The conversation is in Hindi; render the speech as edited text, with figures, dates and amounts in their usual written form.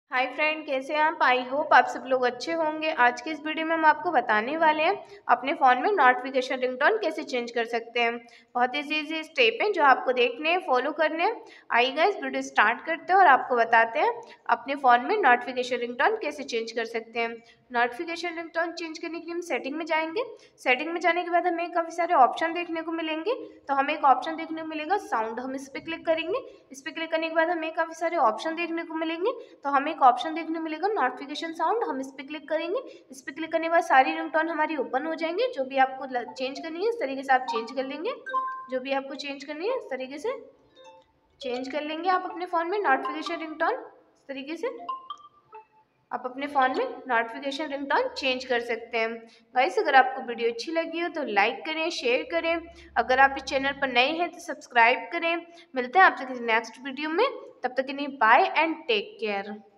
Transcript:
हाय फ्रेंड, कैसे हैं आप? आई होप आप सब लोग अच्छे होंगे। आज की इस वीडियो में हम आपको बताने वाले हैं अपने फ़ोन में नोटिफिकेशन रिंगटोन कैसे चेंज कर सकते हैं। बहुत ही ईजी स्टेप हैं जो आपको देखने हैं, फॉलो करने हैं। आइए गाइस, वीडियो स्टार्ट करते हैं और आपको बताते हैं अपने फ़ोन में नोटिफिकेशन रिंगटोन कैसे चेंज कर सकते हैं। नोटिफिकेशन रिंगटोन चेंज करने के लिए हम सेटिंग में जाएंगे। सेटिंग में जाने के बाद हमें काफ़ी सारे ऑप्शन देखने को मिलेंगे। तो हमें एक ऑप्शन देखने को मिलेगा साउंड, हम इस पर क्लिक करेंगे। इस पर क्लिक करने के बाद हमें काफ़ी सारे ऑप्शन देखने को मिलेंगे। तो हमें एक ऑप्शन देखने को मिलेगा नोटिफिकेशन साउंड, हम इस पर क्लिक करेंगे। इस पर क्लिक करने के बाद सारी रिंगटोन हमारी ओपन हो जाएंगे। जो भी आपको चेंज करनी है इस तरीके से आप चेंज कर लेंगे। जो भी आपको चेंज करनी है इस तरीके से चेंज कर लेंगे आप अपने फ़ोन में नोटिफिकेशन रिंगटोन। इस तरीके से आप अपने फ़ोन में नोटिफिकेशन रिंगटोन चेंज कर सकते हैं। गाइस, अगर आपको वीडियो अच्छी लगी हो तो लाइक करें, शेयर करें। अगर आप इस चैनल पर नए हैं तो सब्सक्राइब करें। मिलते हैं आपसे किसी नेक्स्ट वीडियो में। तब तक के लिए बाय एंड टेक केयर।